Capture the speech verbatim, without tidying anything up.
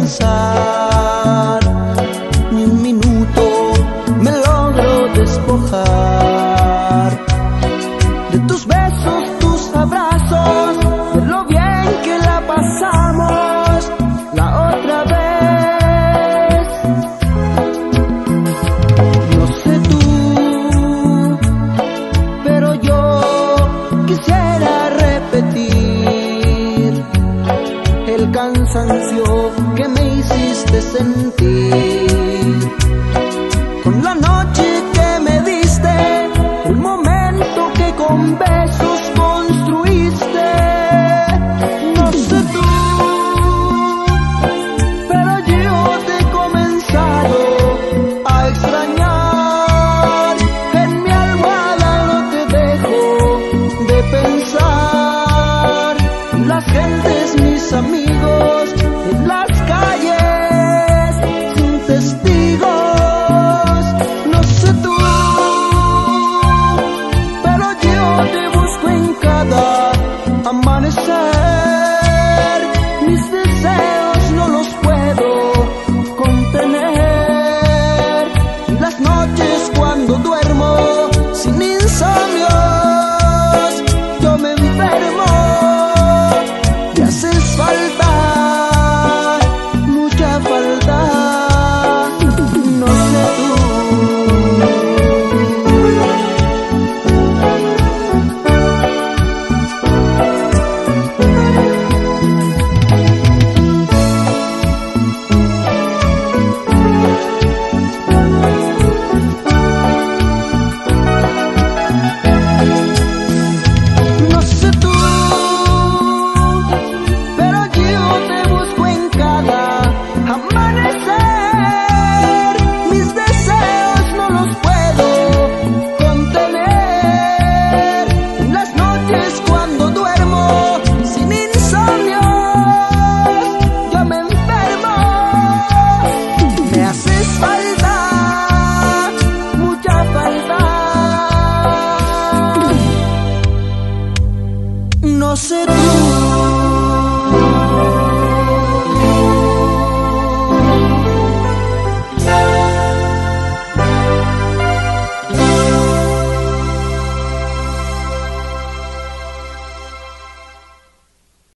pensar, ni un minuto me logro despojar de tus besos, tus abrazos, de lo bien que la pasamos la otra vez. No sé tú, pero yo quisiera repetir el cansancio que me hiciste sentir con la noche